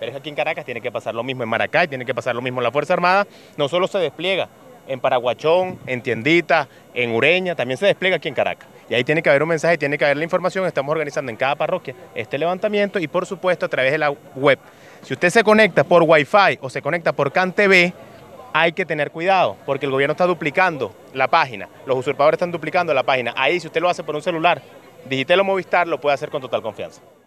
Pero es que aquí en Caracas tiene que pasar lo mismo, en Maracay tiene que pasar lo mismo. La Fuerza Armada no solo se despliega en Paraguachón, en Tiendita, en Ureña, también se despliega aquí en Caracas. Y ahí tiene que haber un mensaje, tiene que haber la información. Estamos organizando en cada parroquia este levantamiento y por supuesto a través de la web. Si usted se conecta por Wi-Fi o se conecta por CAN TV, hay que tener cuidado porque el gobierno está duplicando la página. Los usurpadores están duplicando la página. Ahí si usted lo hace por un celular, Digitel o Movistar, lo puede hacer con total confianza.